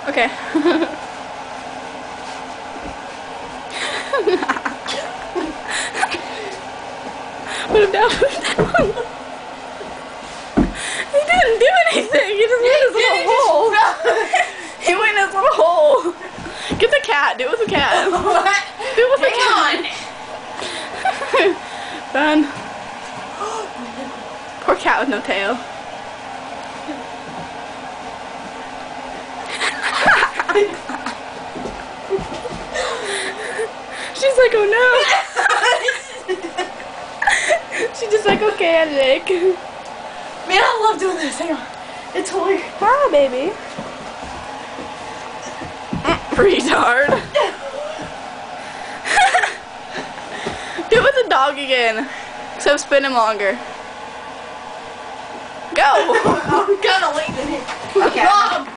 Okay. Put him down, put him down. He didn't do anything. He just went in his little hole. He went in his little hole. Get the cat. Do it with the cat. What? Do it with the cat. Done. Poor cat with no tail. She's like, oh no. She's just like, okay, I lick. Man, I love doing this. Hang on. It's hilarious. Hi, baby. Retard. Do it with the dog again. So spin him longer. Go. I'm kind of late in here. Okay.